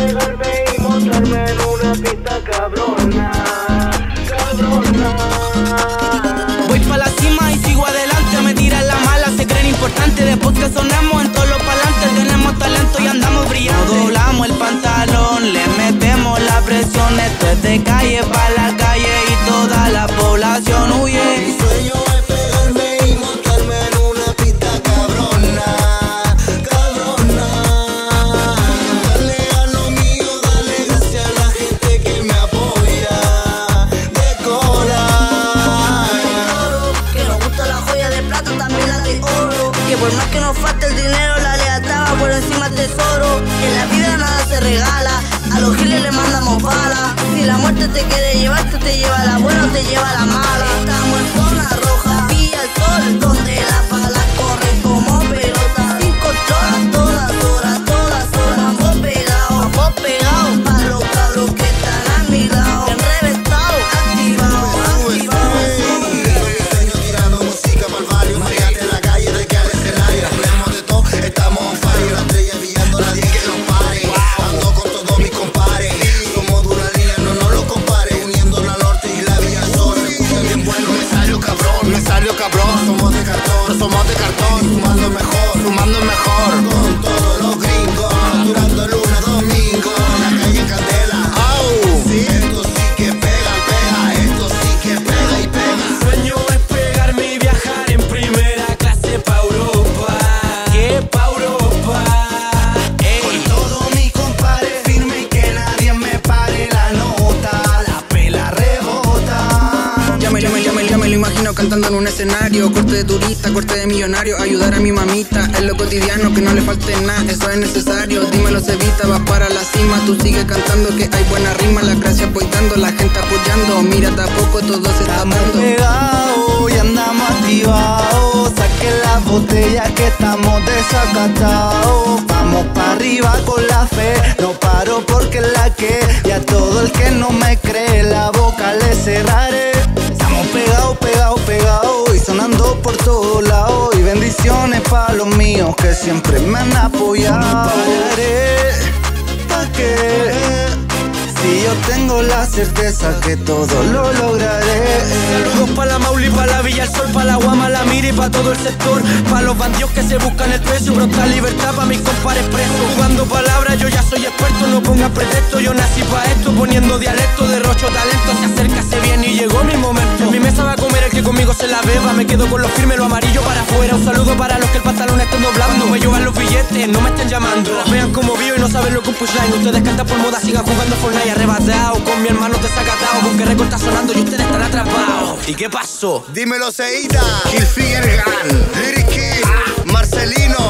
pegarme y montarme en una pista cabrona, cabrona. Voy pa' la cima y sigo adelante, me tiran la mala, se creen importantes. Después que sonamos en todos los palantes, tenemos talento y andamos brillando. Doblamos el pantalón, le metemos la presión. Esto es de calle pa' la calle y toda la población huye. Mi sueño es pegarme y montarme en una pista cabrona, cabrona. Dale a lo mío, dale gracias a la gente que me apoya. Decora. Que nos gusta la joya de plata, también la de oro. Que por más que nos falte el dinero, la lealtad va por encima del tesoro. En la vida nada se regala, a los giles le mandamos balas. Si la muerte te quiere llevar, tú te lleva la buena o te lleva la mala. Estamos en zona roja, pilla el sol, donde las balas corren como pelota. Sin control, todas horas, vamos pegados, pa' los cabros que están a mi lado. Bien reventados, activados. Diseño tirando música pa'l barrio, mariate en la calle, de que al escenario. Hablemos de todo, estamos on fire. La estrella brillando, nadie que nos pare. Ando con todos mis compares, somos de una línea, no nos lo compares. Uniendo la norte y la Villa Sol. Escucha bien bueno, me salió cabrón. Somos de cartón, sumando mejor. Con todos los gringos, durando el lunes, domingo. La calle en candela, sí. Esto sí que pega, esto sí que pega y pega. Mi sueño es pegarme y viajar en primera clase pa' Europa. ¿Qué pa' Europa? Con todo mi compadre firme y que nadie me pare la nota, la pela rebota. Ya me lo imagino cantando en un escenario. Corte de turista, corte de millonario. Ayudar a mi mamita en lo cotidiano, que no le falte nada, eso es necesario. Dímelo, Cevita, vas para la cima. Tú sigue cantando que hay buena rima. Las gracias voy dando, la gente apoyando. Mira, tampoco todo se está dando. Pegados y andamos activados. Saquen las botellas que estamos desacatados. Vamos para arriba con la fe, no paro porque es la que. Y a todo el que no me cree la boca le cerraré. Estamos pegados y sonando por todos lados. Y bendiciones para los míos que siempre me han apoyado. No pararé, ¿pa' qué? Si yo tengo la certeza que todo lo lograré. Saludos pa' la Mauli, pa' la Villa El Sol, pa' la Guama, la Mira y pa' todo el sector. Pa' los bandidos que se buscan el precio, brota libertad pa' mis compares presos. Jugando palabras, yo ya soy experto, no pongas pretexto. Yo nací pa' esto, poniendo dialecto, derrocho talento. Se acerca, se viene y llegó mi momento. En mi mesa va a comer el que conmigo se la beba. Me quedo con lo firme, lo amarillo para afuera. Un saludo para los que el pantalón estén doblando. Me llevan los billetes, no me estén llamando. Vean como vivo y no saben lo que un pushline. Ustedes cantan por moda, sigan jugando Fortnite arrebatado. Con mi hermano desacatado, con que récord está sonando y ustedes están atrapados. ¿Y qué pasó? Dímelo, Seita, Kill Figure Gun, Lyric Kid, Marcelino.